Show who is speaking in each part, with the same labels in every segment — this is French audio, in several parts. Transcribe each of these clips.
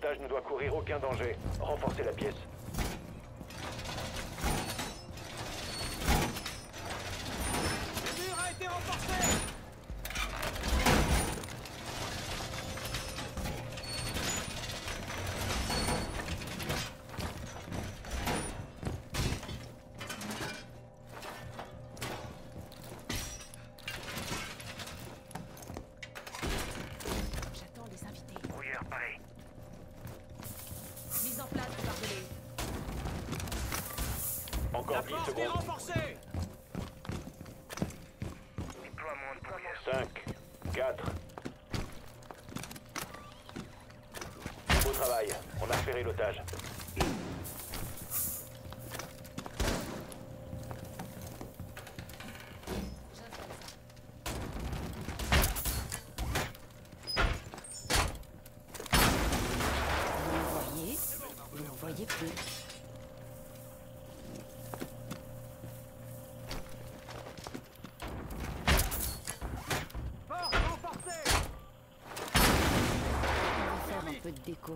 Speaker 1: L'otage ne doit courir aucun danger. Renforcez la pièce.
Speaker 2: Le mur a été renforcé.
Speaker 3: J'attends les invités.
Speaker 4: Brouilleur paré.
Speaker 3: Mise en place du barbelé.
Speaker 1: Encore
Speaker 2: La
Speaker 1: 10
Speaker 2: porte est
Speaker 1: secondes.
Speaker 2: renforcée.
Speaker 4: Déploiement de brouilleur.
Speaker 1: 5, 4. Beau travail. On a ferré l'otage.
Speaker 3: Vous n'en voyez plus.
Speaker 2: Porte renforcée.
Speaker 3: On va faire un peu de déco.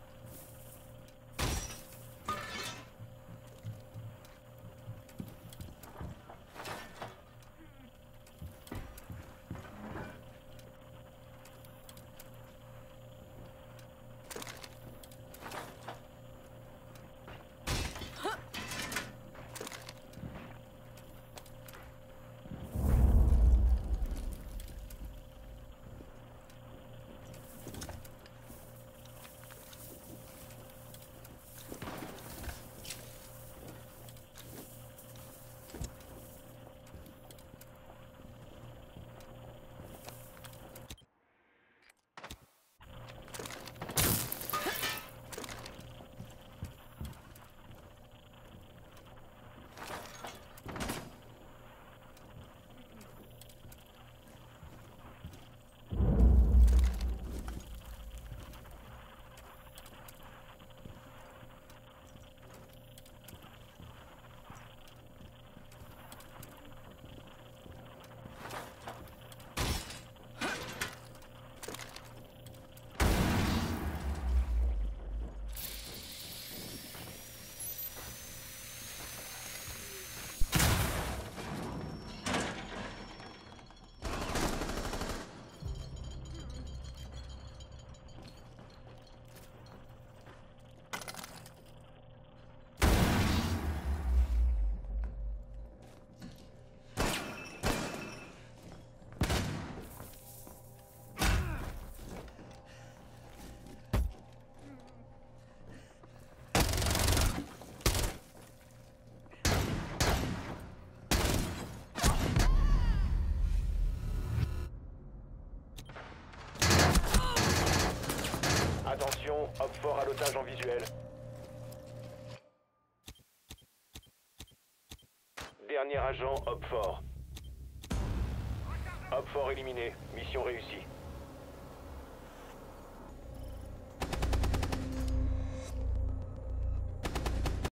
Speaker 1: Attention, hop fort à l'otage en visuel. Dernier agent, hop fort. Hop fort éliminé. Mission réussie.